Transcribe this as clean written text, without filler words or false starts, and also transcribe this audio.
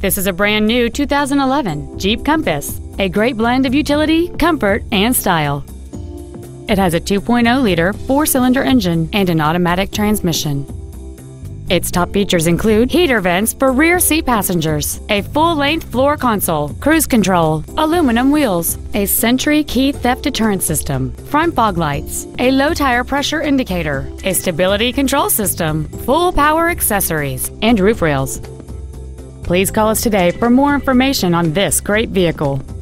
This is a brand new 2011 Jeep Compass, a great blend of utility, comfort, and style. It has a 2.0-liter four-cylinder engine and an automatic transmission. Its top features include heater vents for rear seat passengers, a full-length floor console, cruise control, aluminum wheels, a Sentry key theft deterrent system, front fog lights, a low tire pressure indicator, a stability control system, full power accessories, and roof rails. Please call us today for more information on this great vehicle.